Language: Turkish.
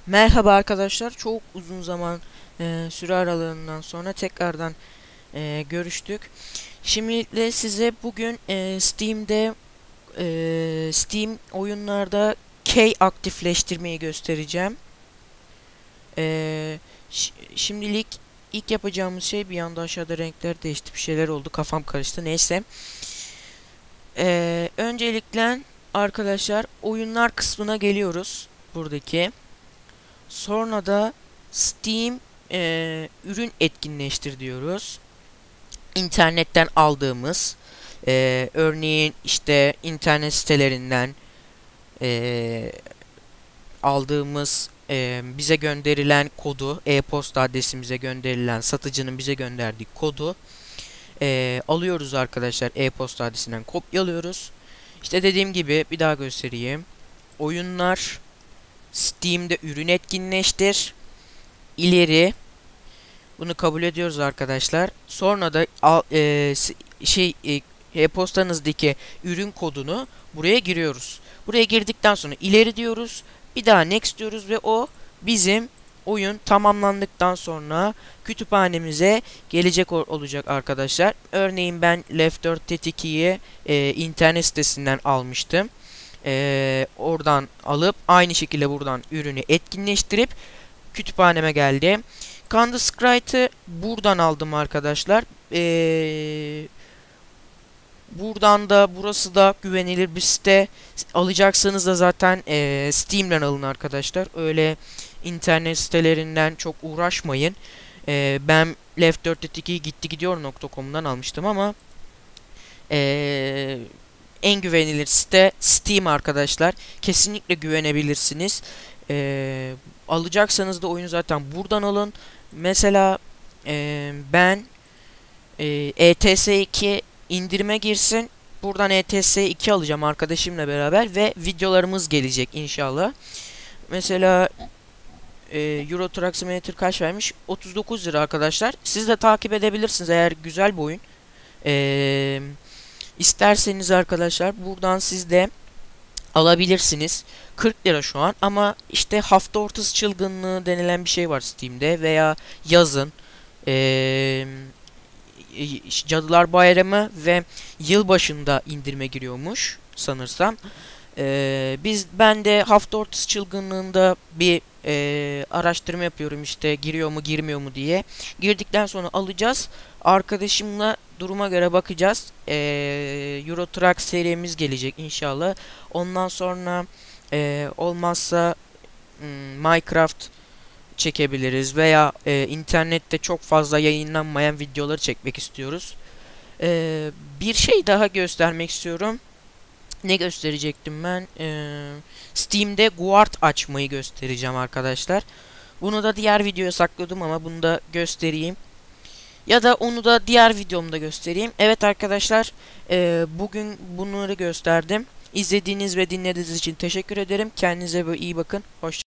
Merhaba arkadaşlar. Çok uzun zaman süre aralığından sonra tekrardan görüştük. Şimdilikle size bugün Steam oyunlarda key aktifleştirmeyi göstereceğim. Şimdilik ilk yapacağımız şey, bir anda aşağıda renkler değişti, bir şeyler oldu, kafam karıştı. Neyse. Öncelikle arkadaşlar oyunlar kısmına geliyoruz. Buradaki. Sonra da Steam ürün etkinleştir diyoruz. İnternetten aldığımız örneğin işte internet sitelerinden aldığımız bize gönderilen kodu, e-posta adresimize gönderilen satıcının bize gönderdiği kodu alıyoruz arkadaşlar, e-posta adresinden kopyalıyoruz. İşte dediğim gibi bir daha göstereyim. Oyunlar, Steam'de ürün etkinleştir, ileri, bunu kabul ediyoruz arkadaşlar. Sonra da e-postanızdaki ürün kodunu buraya giriyoruz. Buraya girdikten sonra ileri diyoruz. Bir daha next diyoruz ve o bizim oyun tamamlandıktan sonra kütüphanemize gelecek olacak arkadaşlar. Örneğin ben Left 4 Dead 2'yi internet sitesinden almıştım. Oradan alıp aynı şekilde buradan ürünü etkinleştirip kütüphaneme geldi. Candy Sprite'ı buradan aldım arkadaşlar. Buradan da, burası da güvenilir bir site. Alacaksanız da zaten Steam'den alın arkadaşlar. Öyle internet sitelerinden çok uğraşmayın. Ben Left 4 Dead 2'yi gittigidiyor.com'dan almıştım ama en güvenilir site Steam arkadaşlar. Kesinlikle güvenebilirsiniz. Alacaksanız da oyunu zaten buradan alın. Mesela ben ETS2 indirime girsin. Buradan ETS2 alacağım arkadaşımla beraber ve videolarımız gelecek inşallah. Mesela Euro Truck Simulator kaç vermiş? 39 lira arkadaşlar. Siz de takip edebilirsiniz eğer güzel bir oyun. İsterseniz arkadaşlar buradan siz de alabilirsiniz. 40 lira şu an ama işte hafta ortası çılgınlığı denilen bir şey var Steam'de veya yazın Cadılar Bayramı ve yılbaşında indirime giriyormuş sanırsam. Ben de hafta ortası çılgınlığında bir araştırma yapıyorum, işte giriyor mu girmiyor mu diye. Girdikten sonra alacağız. Arkadaşımla duruma göre bakacağız. Euro Truck serimiz gelecek inşallah. Ondan sonra olmazsa Minecraft çekebiliriz veya internette çok fazla yayınlanmayan videoları çekmek istiyoruz. Bir şey daha göstermek istiyorum. Ne gösterecektim ben? Steam'de Guard açmayı göstereceğim arkadaşlar. Bunu da diğer videoya sakladım ama bunu da göstereyim. Ya da onu da diğer videomda göstereyim. Evet arkadaşlar, bugün bunları gösterdim. İzlediğiniz ve dinlediğiniz için teşekkür ederim. Kendinize iyi bakın. Hoşçakalın.